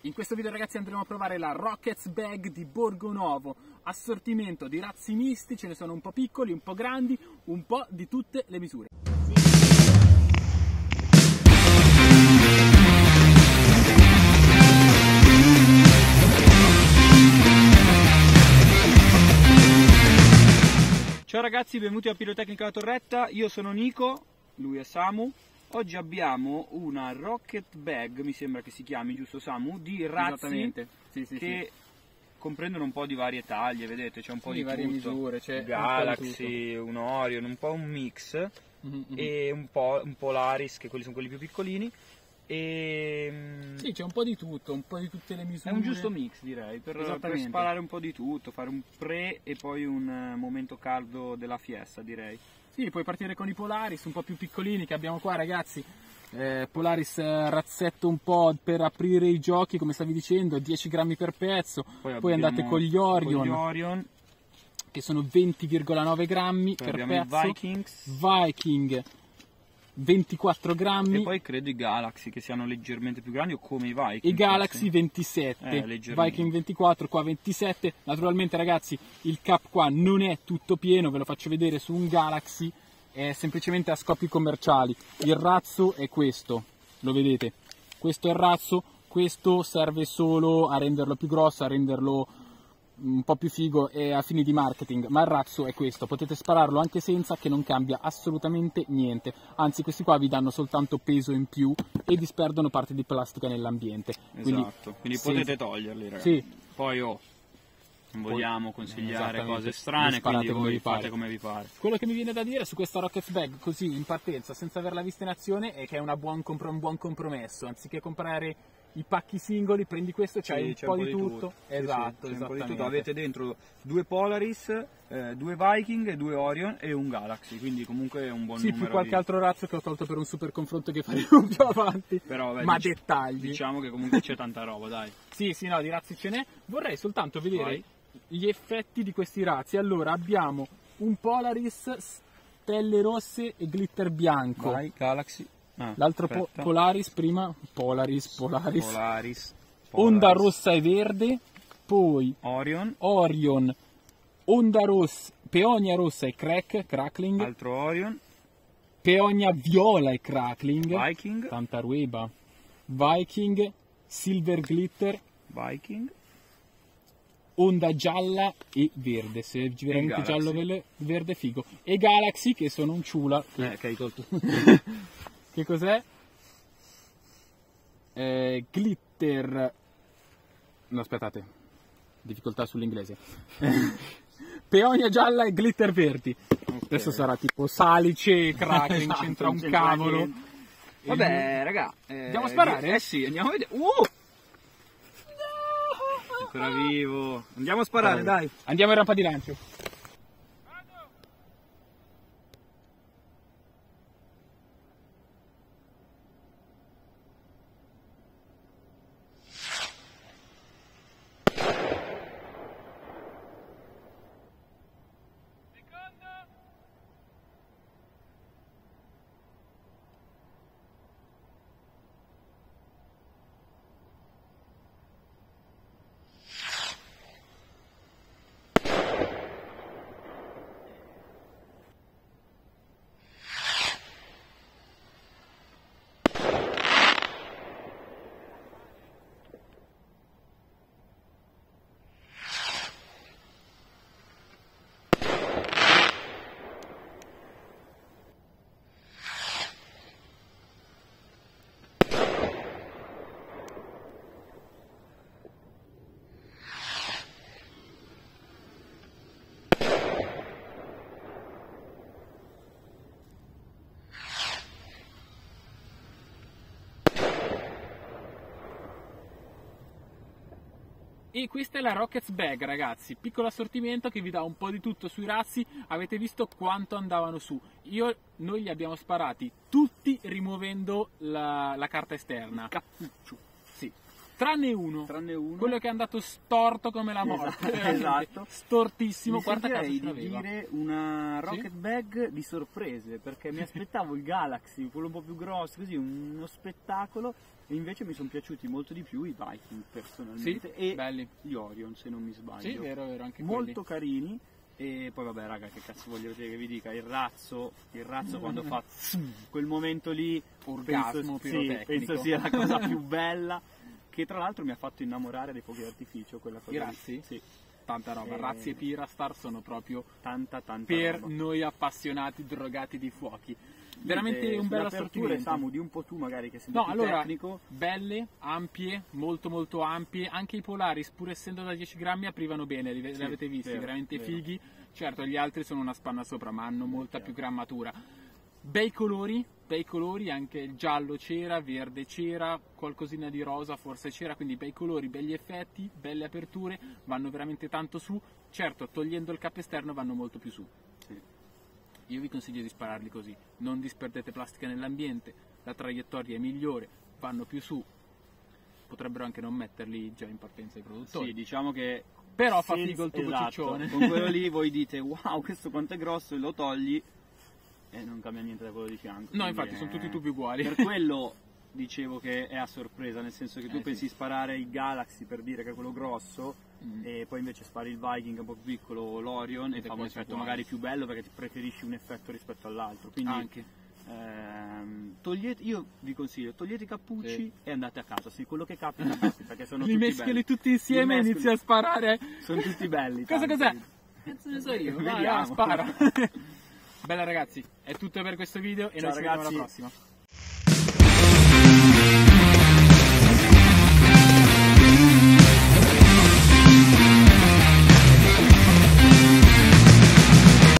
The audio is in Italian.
In questo video ragazzi andremo a provare la Rockets Bag di Borgonovo, assortimento di razzi misti, ce ne sono un po' piccoli, un po' grandi, un po' di tutte le misure. Ciao ragazzi, benvenuti a Pirotecnica La Torretta, io sono Nico, lui è Samu. Oggi abbiamo una Rocket Bag, mi sembra che si chiami, giusto Samu, di razzi che comprendono un po' di varie taglie, vedete, c'è un po' di varie tutto. Misure, c'è Galaxy, un Orion, un po' un mix, e un Polaris, che quelli sono quelli più piccolini. E sì, c'è un po' di tutto, un po' di tutte le misure. È un giusto mix, direi, per sparare un po' di tutto, fare un pre e poi un momento caldo della fiesta, direi. Sì, puoi partire con i Polaris un po' più piccolini che abbiamo qua ragazzi. Polaris razzetto un po' per aprire i giochi, come stavi dicendo, 10 grammi per pezzo. Poi andate con gli Orion, che sono 20,9 grammi per pezzo. I Viking 24 grammi. E poi credo i Galaxy che siano leggermente più grandi o come i Viking. I Galaxy 27, Viking 24, qua 27. Naturalmente ragazzi il cap qua non è tutto pieno, ve lo faccio vedere su un Galaxy, è semplicemente a scopi commerciali. Il razzo è questo, lo vedete? Questo è il razzo, questo serve solo a renderlo più grosso, a renderlo un po' più figo e a fini di marketing, ma il razzo è questo, potete spararlo anche senza, che non cambia assolutamente niente, anzi questi qua vi danno soltanto peso in più e disperdono parte di plastica nell'ambiente. Esatto, quindi potete toglierli ragazzi. Sì. Poi non vogliamo consigliare cose strane, quindi voi fate come vi pare. Quello che mi viene da dire su questa Rockets Bag, così in partenza, senza averla vista in azione, è che è un buon compromesso, anziché comprare i pacchi singoli, prendi questo, c'hai un po' di tutto. Esatto, sì, esattamente. Avete dentro due Polaris, due Viking, e due Orion e un Galaxy, quindi comunque è un buon numero. Sì, più qualche altro razzo che ho tolto per un super confronto che faremo più avanti. Però, ma dettagli. Diciamo che comunque c'è tanta roba, dai. Sì, no, di razzi ce n'è. Vorrei soltanto vedere gli effetti di questi razzi. Allora, abbiamo un Polaris, stelle rosse e glitter bianco. Vai, Galaxy. L'altro Polaris prima, Polaris, onda Polaris. rossa e verde, poi Orion, onda rossa, peonia rossa e crackling, altro Orion, peonia viola e crackling, Viking, tanta rueba, Viking, silver glitter, Viking, onda gialla e verde, se veramente giallo verde figo, e Galaxy che sono un ciula, che hai tolto. Che cos'è? Glitter. No, aspettate. Difficoltà sull'inglese. Peonia gialla e glitter verdi. Okay. Adesso sarà tipo salice, crackling, esatto, c'entra un cavolo. Vabbè, raga. Andiamo a sparare? Sì, andiamo a vedere. Ancora vivo. Andiamo a sparare, dai. Andiamo in rampa di lancio. E questa è la Rockets Bag ragazzi, piccolo assortimento che vi dà un po' di tutto sui razzi. Avete visto quanto andavano su, noi li abbiamo sparati tutti rimuovendo la carta esterna. Cappuccio. Sì. Tranne uno. Quello che è andato storto come la morte. Esatto. Stortissimo. Mi sentirei di dire una Rocket Bag di sorprese, perché mi aspettavo il Galaxy, quello un po' più grosso, così, uno spettacolo, e invece mi sono piaciuti molto di più i Viking personalmente, e belli. Gli Orion, se non mi sbaglio. Sì, vero, anche molto carini. E poi vabbè raga, che cazzo voglio che vi dica, il razzo quando fa quel momento lì, orgasmo pirotecnico, penso sia la cosa più bella, che tra l'altro mi ha fatto innamorare dei fuochi d'artificio, quella cosa. I razzi? Sì. Tanta roba, razzi e Pirastar sono proprio tanta per roba. Noi appassionati drogati di fuochi. Veramente un bel assortimento. Samu, di un po' tu magari che sei tecnico. Belle, ampie, molto ampie, anche i Polaris pur essendo da 10 grammi aprivano bene, li avete visti, veramente fighi. Certo, gli altri sono una spanna sopra, ma hanno molta più grammatura. Bei colori, anche il giallo c'era, verde c'era, qualcosina di rosa forse c'era, quindi bei colori, begli effetti, belle aperture, vanno veramente tanto su. Certo, togliendo il cap esterno vanno molto più su. Io vi consiglio di spararli così, non disperdete plastica nell'ambiente, la traiettoria è migliore, vanno più su, potrebbero anche non metterli già in partenza i produttori. Sì, diciamo che però fa figo il tubo ciccione. Con quello lì voi dite wow, questo quanto è grosso, e lo togli e non cambia niente da quello di fianco. No, infatti sono tutti tubi uguali. Per quello dicevo che è a sorpresa, nel senso che tu pensi sparare il Galaxy, per dire che è quello grosso, e poi invece spari il Viking un po' più piccolo, l'Orion, e fa un effetto magari più bello perché ti preferisci un effetto rispetto all'altro. Quindi anche io vi consiglio, togliete i cappucci e andate a casa, quello che capita, perché sono li tutti mescoli belli. tutti insieme e inizi a sparare. Sono tutti belli. Cos'è? Cazzo ne so io, vediamo. Spara. Bella ragazzi, è tutto per questo video e noi ci vediamo alla prossima.